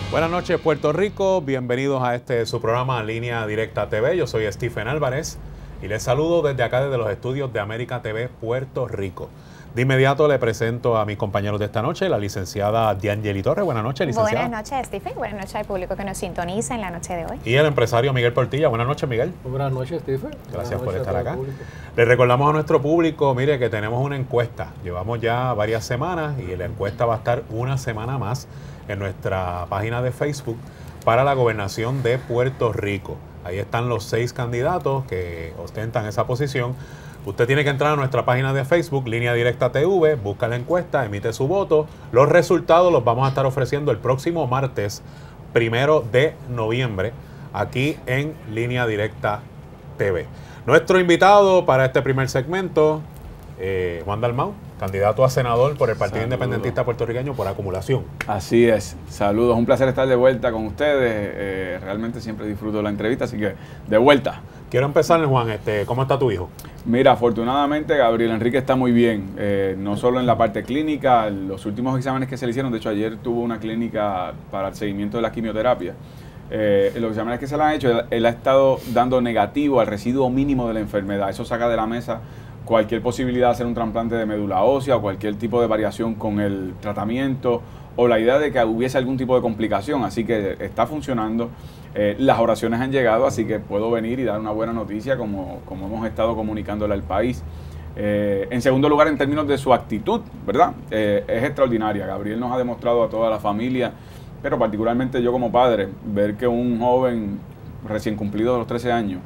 Buenas noches, Puerto Rico. Bienvenidos a su programa Línea Directa TV. Yo soy Stephen Álvarez y les saludo desde acá, desde los estudios de América TV Puerto Rico. De inmediato le presento a mis compañeros de esta noche, la licenciada Diangeli Torres. Buenas noches, licenciada. Buenas noches, Stephen. Buenas noches al público que nos sintoniza en la noche de hoy. Y el empresario Miguel Portilla. Buenas noches, Miguel. Buenas noches, Stephen. Gracias por estar acá. Le recordamos a nuestro público, mire, que tenemos una encuesta. Llevamos ya varias semanas y la encuesta va a estar una semana más en nuestra página de Facebook para la gobernación de Puerto Rico. Ahí están los 6 candidatos que ostentan esa posición. Usted tiene que entrar a nuestra página de Facebook, Línea Directa TV, busca la encuesta, emite su voto. Los resultados los vamos a estar ofreciendo el próximo martes 1 de noviembre, aquí en Línea Directa TV. Nuestro invitado para este primer segmento, Juan Dalmau, candidato a senador por el Partido Independentista Puertorriqueño por acumulación. Así es. Saludos. Un placer estar de vuelta con ustedes. Realmente siempre disfruto la entrevista, así que de vuelta. Quiero empezar, Juan. ¿Cómo está tu hijo? Mira, afortunadamente Gabriel Enrique está muy bien. No solo en la parte clínica, los últimos exámenes que se le hicieron, de hecho ayer tuvo una clínica para el seguimiento de la quimioterapia. Los exámenes que se le han hecho, él ha estado dando negativo al residuo mínimo de la enfermedad. Eso saca de la mesa cualquier posibilidad de hacer un trasplante de médula ósea o cualquier tipo de variación con el tratamiento o la idea de que hubiese algún tipo de complicación. Así que está funcionando. Las oraciones han llegado, así que puedo venir y dar una buena noticia como hemos estado comunicándole al país. En segundo lugar, en términos de su actitud, ¿verdad? Es extraordinaria. Gabriel nos ha demostrado a toda la familia, pero particularmente yo como padre, ver que un joven recién cumplido de los 13 años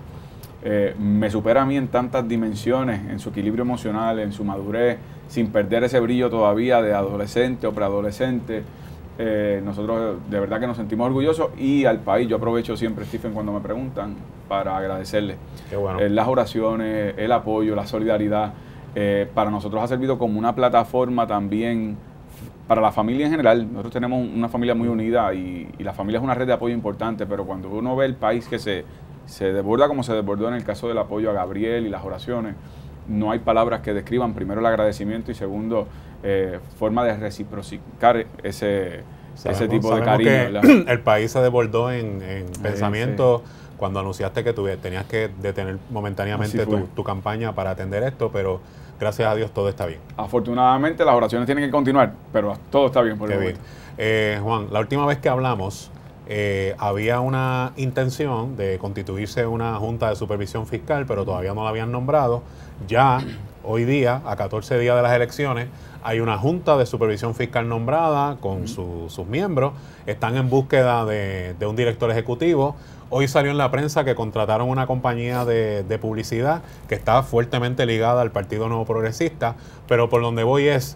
me supera a mí en tantas dimensiones, en su equilibrio emocional, en su madurez, sin perder ese brillo todavía de adolescente o preadolescente. Nosotros de verdad que nos sentimos orgullosos y al país, yo aprovecho siempre, Stephen, cuando me preguntan, para agradecerle. Qué bueno. Las oraciones, el apoyo, la solidaridad, para nosotros ha servido como una plataforma también para la familia en general. Nosotros tenemos una familia muy unida y la familia es una red de apoyo importante, pero cuando uno ve el país que se desborda como se desbordó en el caso del apoyo a Gabriel y las oraciones, no hay palabras que describan primero el agradecimiento y segundo, forma de reciprocar ese tipo de cariño. Que el país se desbordó en pensamiento cuando anunciaste que tenías que detener momentáneamente tu campaña para atender esto, pero gracias a Dios todo está bien. Afortunadamente las oraciones tienen que continuar, pero todo está bien por el momento. Juan, la última vez que hablamos, había una intención de constituirse una Junta de Supervisión Fiscal, pero todavía no la habían nombrado. Ya hoy día, a 14 días de las elecciones, hay una Junta de Supervisión Fiscal nombrada con sus miembros. Están en búsqueda de un director ejecutivo. Hoy salió en la prensa que contrataron una compañía de publicidad que está fuertemente ligada al Partido Nuevo Progresista, pero por donde voy es: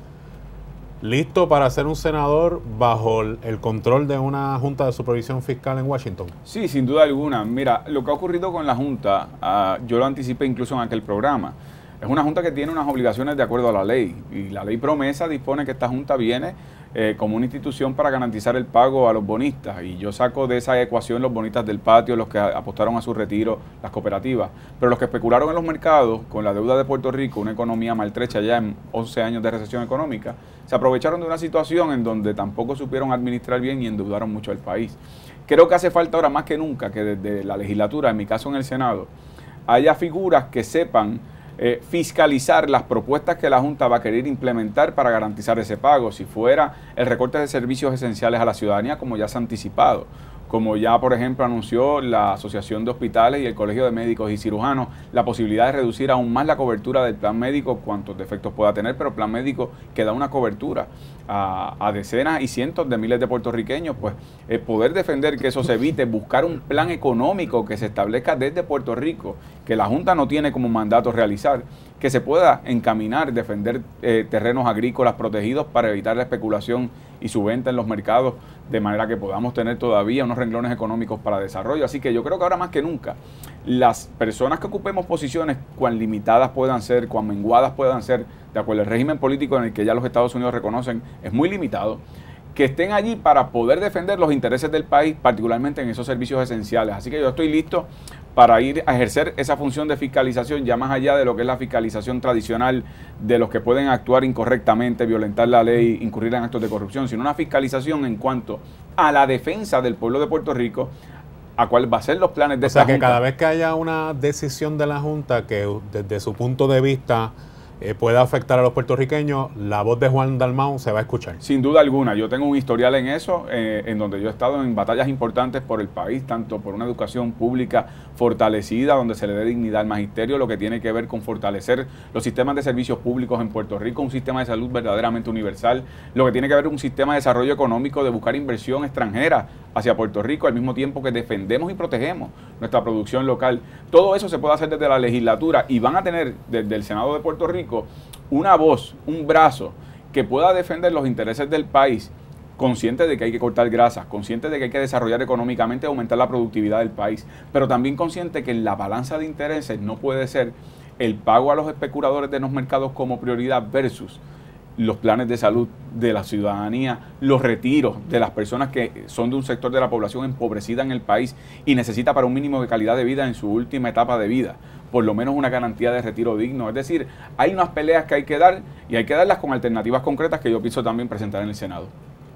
¿listo para ser un senador bajo el control de una Junta de Supervisión Fiscal en Washington? Sí, sin duda alguna. Mira, lo que ha ocurrido con la Junta, yo lo anticipé incluso en aquel programa. Es una Junta que tiene unas obligaciones de acuerdo a la ley. Y la ley promesa dispone que esta Junta viene como una institución para garantizar el pago a los bonistas. Y yo saco de esa ecuación los bonistas del patio, los que apostaron a su retiro, las cooperativas. Pero los que especularon en los mercados con la deuda de Puerto Rico, una economía maltrecha ya en 11 años de recesión económica, se aprovecharon de una situación en donde tampoco supieron administrar bien y endeudaron mucho al país. Creo que hace falta ahora más que nunca que desde la legislatura, en mi caso en el Senado, haya figuras que sepan fiscalizar las propuestas que la Junta va a querer implementar para garantizar ese pago. Si fuera el recorte de servicios esenciales a la ciudadanía, como ya se ha anticipado, como ya, por ejemplo, anunció la Asociación de Hospitales y el Colegio de Médicos y Cirujanos, la posibilidad de reducir aún más la cobertura del plan médico, cuantos defectos pueda tener, pero plan médico que da una cobertura a decenas y cientos de miles de puertorriqueños, pues poder defender que eso se evite, buscar un plan económico que se establezca desde Puerto Rico, que la Junta no tiene como mandato realizar, que se pueda encaminar, defender terrenos agrícolas protegidos para evitar la especulación y su venta en los mercados, de manera que podamos tener todavía unos renglones económicos para desarrollo. Así que yo creo que ahora más que nunca, las personas que ocupemos posiciones, cuán limitadas puedan ser, cuán menguadas puedan ser, de acuerdo al régimen político en el que ya los Estados Unidos reconocen, es muy limitado, que estén allí para poder defender los intereses del país, particularmente en esos servicios esenciales. Así que yo estoy listo para ir a ejercer esa función de fiscalización, ya más allá de lo que es la fiscalización tradicional de los que pueden actuar incorrectamente, violentar la ley, incurrir en actos de corrupción, sino una fiscalización en cuanto a la defensa del pueblo de Puerto Rico, a cuál va a ser los planes de esa Junta. O sea, que cada vez que haya una decisión de la Junta que desde su punto de vista pueda afectar a los puertorriqueños, la voz de Juan Dalmau se va a escuchar. Sin duda alguna. Yo tengo un historial en eso, en donde yo he estado en batallas importantes por el país, tanto por una educación pública fortalecida, donde se le dé dignidad al magisterio, lo que tiene que ver con fortalecer los sistemas de servicios públicos en Puerto Rico, un sistema de salud verdaderamente universal, lo que tiene que ver con un sistema de desarrollo económico, de buscar inversión extranjera hacia Puerto Rico, al mismo tiempo que defendemos y protegemos nuestra producción local. Todo eso se puede hacer desde la legislatura y van a tener desde el Senado de Puerto Rico una voz, un brazo que pueda defender los intereses del país, consciente de que hay que cortar grasas, consciente de que hay que desarrollar económicamente y aumentar la productividad del país, pero también consciente que la balanza de intereses no puede ser el pago a los especuladores de los mercados como prioridad versus los planes de salud de la ciudadanía, los retiros de las personas que son de un sector de la población empobrecida en el país y necesita para un mínimo de calidad de vida en su última etapa de vida, por lo menos una garantía de retiro digno. Es decir, hay unas peleas que hay que dar y hay que darlas con alternativas concretas que yo pienso también presentar en el Senado.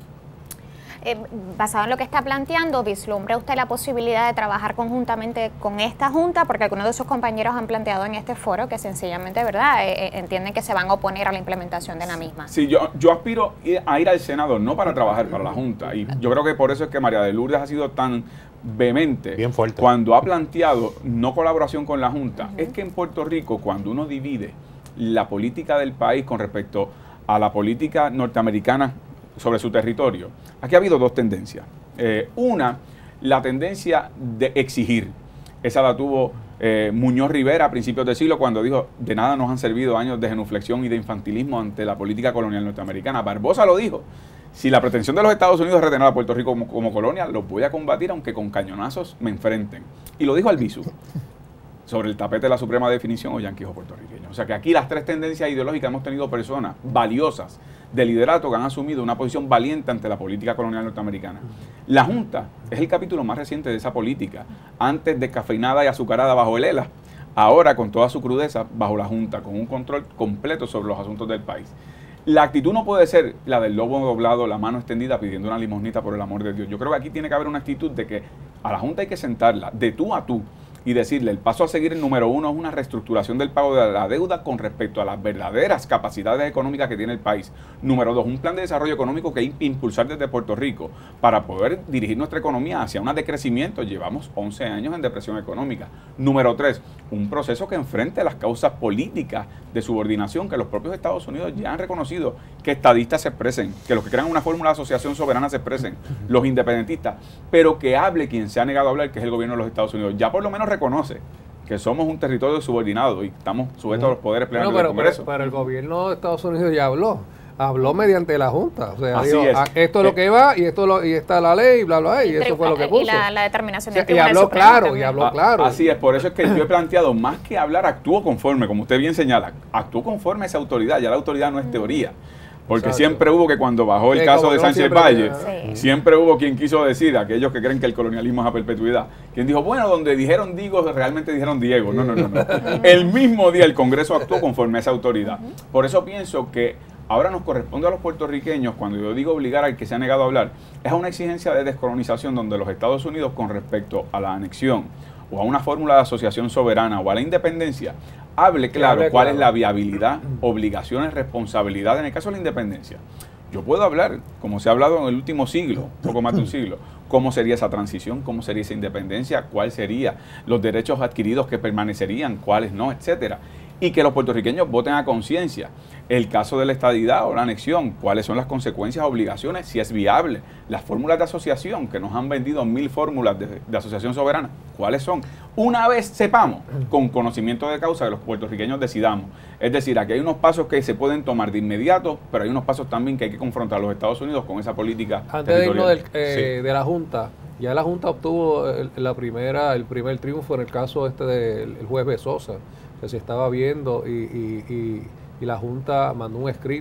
Basado en lo que está planteando, ¿vislumbra usted la posibilidad de trabajar conjuntamente con esta Junta? Porque algunos de sus compañeros han planteado en este foro que sencillamente, ¿verdad?, entienden que se van a oponer a la implementación de la misma. Sí, yo aspiro a ir al Senado, no para trabajar para la Junta. Y yo creo que por eso es que María de Lourdes ha sido tan vehemente, bien fuerte, cuando ha planteado no colaboración con la Junta. Es que en Puerto Rico, cuando uno divide la política del país con respecto a la política norteamericana sobre su territorio, aquí ha habido dos tendencias. Una, la tendencia de exigir. Esa la tuvo Muñoz Rivera a principios del siglo, cuando dijo: de nada nos han servido años de genuflexión y de infantilismo ante la política colonial norteamericana. Barbosa lo dijo: si la pretensión de los Estados Unidos es retener a Puerto Rico como colonia, los voy a combatir aunque con cañonazos me enfrenten. Y lo dijo Albizu, sobre el tapete de la suprema definición o yanquis o puertorriqueños. O sea que aquí las tres tendencias ideológicas hemos tenido personas valiosas de liderato que han asumido una posición valiente ante la política colonial norteamericana. La Junta es el capítulo más reciente de esa política, antes descafeinada y azucarada bajo el ELA, ahora con toda su crudeza bajo la Junta, con un control completo sobre los asuntos del país. La actitud no puede ser la del lobo doblado, la mano extendida pidiendo una limosnita por el amor de Dios. Yo creo que aquí tiene que haber una actitud de que a la Junta hay que sentarla de tú a tú y decirle: el paso a seguir, el número uno, es una reestructuración del pago de la deuda con respecto a las verdaderas capacidades económicas que tiene el país. Número dos, un plan de desarrollo económico que hay que impulsar desde Puerto Rico para poder dirigir nuestra economía hacia un decrecimiento. Llevamos 11 años en depresión económica. Número tres, un proceso que enfrente las causas políticas de subordinación que los propios Estados Unidos ya han reconocido, que estadistas se expresen, que los que crean una fórmula de asociación soberana se expresen, los independentistas, pero que hable quien se ha negado a hablar, que es el gobierno de los Estados Unidos. Ya por lo menos reconoce que somos un territorio subordinado y estamos sujetos a los poderes plenarios del Congreso. Pero el gobierno de Estados Unidos ya habló mediante la Junta. O sea, Así dijo: es. Esto es lo que va y y está la ley, bla, bla, y eso fue lo que puso. Y la determinación del y Tribunal habló Supremo claro, también. y habló claro. Así es, por eso es que yo he planteado, más que hablar, actúo conforme, como usted bien señala, actúo conforme a esa autoridad. Ya la autoridad no es teoría. Porque Exacto. Siempre hubo que cuando bajó el caso de Sánchez Valle, siempre hubo quien quiso decir, aquellos que creen que el colonialismo es a perpetuidad, quien dijo: bueno, donde dijeron Digo, realmente dijeron Diego. No. El mismo día el Congreso actuó conforme a esa autoridad. Por eso pienso que ahora nos corresponde a los puertorriqueños, cuando yo digo obligar al que se ha negado a hablar, es a una exigencia de descolonización donde los Estados Unidos, con respecto a la anexión o a una fórmula de asociación soberana o a la independencia, hable claro cuál es la viabilidad, obligaciones, responsabilidad en el caso de la independencia. Yo puedo hablar, como se ha hablado en el último siglo, poco más de un siglo, cómo sería esa transición, cómo sería esa independencia, cuáles serían los derechos adquiridos que permanecerían, cuáles no, etcétera. Y que los puertorriqueños voten a conciencia. El caso de la estadidad o la anexión, cuáles son las consecuencias, obligaciones, si es viable. Las fórmulas de asociación, que nos han vendido 1000 fórmulas de asociación soberana, cuáles son. Una vez sepamos, con conocimiento de causa, que los puertorriqueños decidamos. Es decir, aquí hay unos pasos que se pueden tomar de inmediato, pero hay unos pasos también que hay que confrontar a los Estados Unidos con esa política Antes de irnos territorial. de la Junta, ya la Junta obtuvo el primer triunfo en el caso del juez Bezosa, que se estaba viendo y la Junta mandó un escrito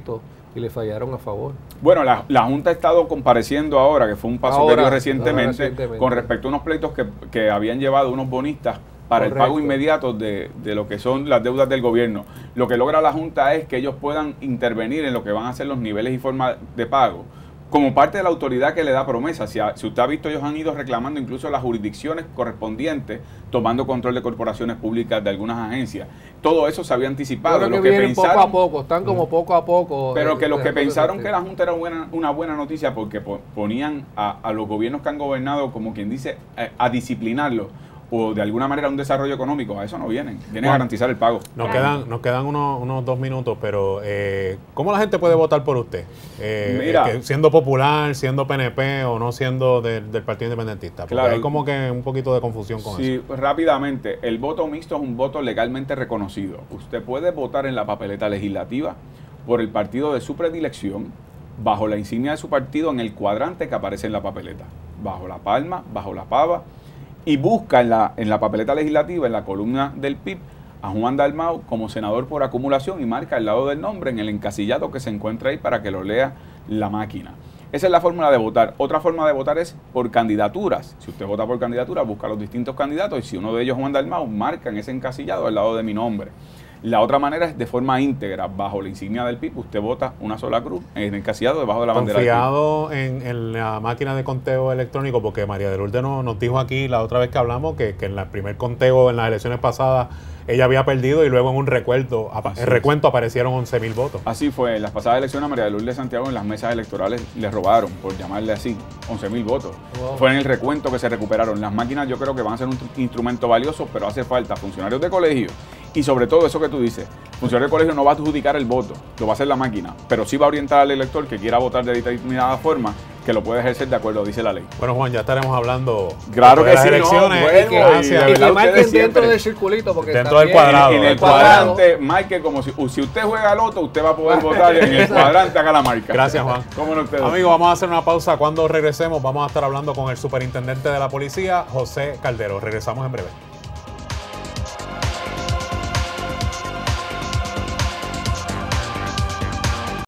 y le fallaron a favor. Bueno, la Junta ha estado compareciendo ahora, que fue un paso que dio recientemente, con respecto a unos pleitos que habían llevado unos bonistas para el pago inmediato de lo que son las deudas del gobierno. Lo que logra la Junta es que ellos puedan intervenir en lo que van a ser los niveles y formas de pago, como parte de la autoridad que le da promesa. Si usted ha visto, ellos han ido reclamando incluso las jurisdicciones correspondientes, tomando control de corporaciones públicas de algunas agencias. Todo eso se había anticipado. Lo que pensaron, poco a poco, están como poco a poco. Pero que los que pensaron que la Junta era una buena noticia porque ponían a los gobiernos que han gobernado, como quien dice, a disciplinarlos, o de alguna manera un desarrollo económico, a eso no vienen a garantizar el pago. Nos quedan unos 2 minutos, pero ¿cómo la gente puede votar por usted? Mira, siendo popular, siendo PNP o no siendo del Partido Independentista, porque claro, hay como que un poquito de confusión con eso. Sí, rápidamente, el voto mixto es un voto legalmente reconocido. Usted puede votar en la papeleta legislativa por el partido de su predilección, bajo la insignia de su partido en el cuadrante que aparece en la papeleta, bajo la palma, bajo la pava, y busca en la papeleta legislativa, en la columna del PIB, a Juan Dalmau como senador por acumulación y marca al lado del nombre en el encasillado que se encuentra ahí para que lo lea la máquina. Esa es la fórmula de votar. Otra forma de votar es por candidaturas. Si usted vota por candidatura, busca los distintos candidatos y si uno de ellos es Juan Dalmau, marca en ese encasillado al lado de mi nombre. La otra manera es de forma íntegra, bajo la insignia del PIB, usted vota una sola cruz en el encasillado debajo de la bandera del PIB. Confiado en la máquina de conteo electrónico, porque María de Lourdes nos dijo aquí la otra vez que hablamos que en el primer conteo en las elecciones pasadas ella había perdido y luego en un recuento aparecieron 11.000 votos. Así fue, en las pasadas elecciones a María de Lourdes Santiago en las mesas electorales le robaron, por llamarle así, 11.000 votos. Wow. Fue en el recuento que se recuperaron. Las máquinas yo creo que van a ser un instrumento valioso, pero hace falta funcionarios de colegio y sobre todo eso que tú dices, funcionario de colegio no va a adjudicar el voto, lo va a hacer la máquina, pero sí va a orientar al elector que quiera votar de determinada forma, que lo puede ejercer de acuerdo, dice la ley. Bueno, Juan, ya estaremos hablando claro que de las sí, elecciones. Y que marquen dentro del circulito, porque dentro del cuadrado. En el cuadrante, marque como si usted juega loto, usted va a poder votar en el cuadrante, haga la marca. Gracias, Juan. ¿Cómo no ustedes? Amigos, vamos a hacer una pausa. Cuando regresemos, vamos a estar hablando con el superintendente de la policía, José Caldero. Regresamos en breve.